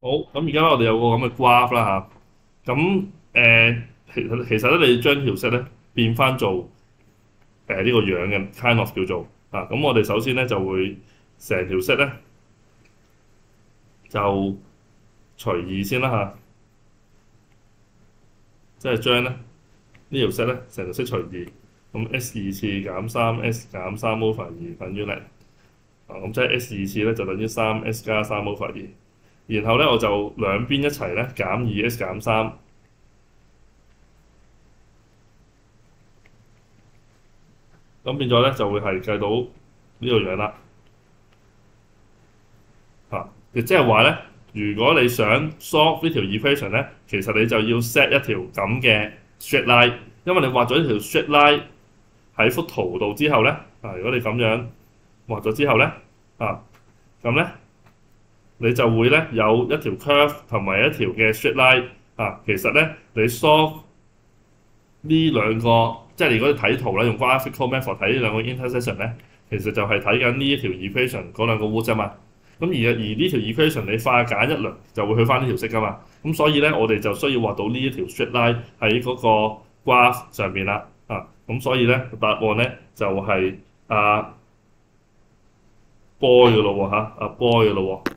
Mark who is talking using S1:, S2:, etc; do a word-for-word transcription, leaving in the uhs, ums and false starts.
S1: 好，咁而家我哋有個咁嘅 graph 啦嚇，咁誒其實其實咧你將條色咧變翻做誒呢個樣嘅 kind of 叫做啊，咁我哋首先咧就會成條色咧就除二先啦嚇，即係將咧呢條色咧成條色除二，咁 S 二次減三 S 減三 over 二等於零，啊咁即係 S 二次咧就等於三 S 加三 over 二，然後咧我就兩邊一齊咧減二 S 減三。咁變咗咧就會係計到呢個樣啦嚇。亦即係話咧，如果你想 solve 呢條 equation 咧，其實你就要 set 一條咁嘅 straight line，因為你畫咗一條 straight line 喺幅圖度之後咧，啊，如果你咁樣畫咗之後咧，啊，咁咧你就會咧有一條 curve 同埋一條嘅 straight line，啊，其實咧你 solve 呢兩個，即係如果你睇圖咧，用 graphical method 睇呢兩個 intersection 咧，其實就係睇緊呢一條 equation 嗰兩個 root 啫嘛。咁而而呢條 equation 你化簡一輪就會去翻呢條式噶嘛。咁所以咧，我哋就需要畫到呢一條 straight line 喺嗰個 graph 上邊啦。啊，咁所以咧答案咧就係、是、啊 boy 嘅咯喎嚇，啊 boy 嘅咯喎。